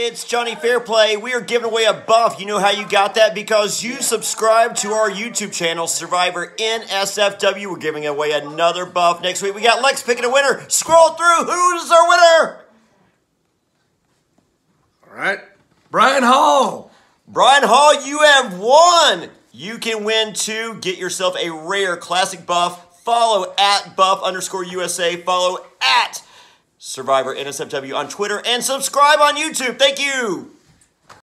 it's Johnny Fairplay. We are giving away a buff. You know how you got that? Because you subscribe to our YouTube channel, Survivor NSFW. We're giving away another buff next week. We got Lex picking a winner. Scroll through. Who's our winner? All right. Brian Hall. Brian Hall, you have won. You can win too. Get yourself a rare classic buff. Follow at buff_USA. Follow at Survivor NSFW on Twitter and subscribe on YouTube. Thank you.